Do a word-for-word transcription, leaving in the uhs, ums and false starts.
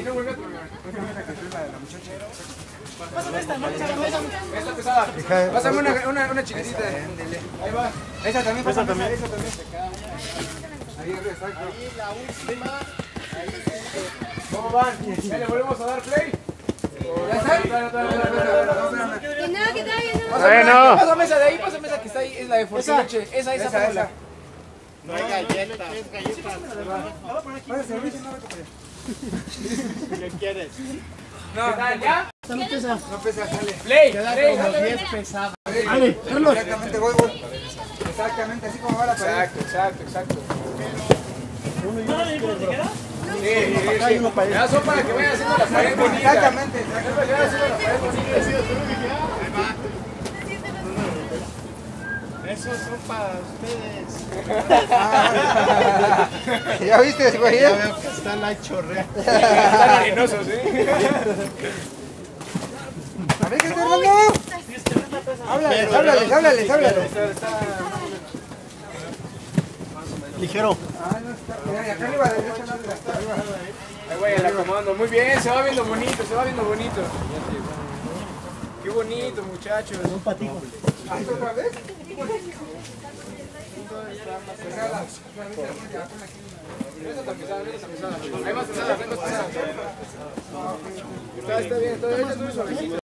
no vuelve a tronar. La muchacha. Pásame esta, ¿no? Esta pesada. Pásame una, una, una chiquitita. Ahí va. Esa también, esa también. Esa también. Ahí, exacto. Ahí la última. ¿Cómo van? ¿Ya le volvemos a dar play? ¿Ya está? Que no, que todavía no. Bueno. Pásame esa de ahí, pásame esa que está ahí. Es la de Fortinoche. Esa, esa, esa. esa. No hay galletas. Es galletas. ¿Qué quieres? No, ¿ya? No pesa. No pesa, sale. Play. Queda como diez pesadas. Dale, exactamente, voy, voy. Exactamente, así como va la pared. Exacto, exacto, exacto. Sí, sí, sí. Ya son para que vayan haciendo la pared bonita. Exactamente, exactamente. Vayan haciendo la pared bonita. Esos son para ustedes. ¿Ya viste, güey? Ya veo que están ahí chorreando. Están arenosos, ¿eh? A ver, ¿qué está hablando? Háblales, háblales, háblales, háblales. Ligero. Ah, no está. Mira, acá arriba, de derecha, no está arriba. Ahí voy, la comando. Muy bien, se va viendo bonito, se va viendo bonito. Qué bonito, muchachos. Un patico. ¿Ahí otra vez? Esa está pesada, esa está pesada. Ahí más pesada, ahí más pesada. Está, está bien, todavía está muy suavecito.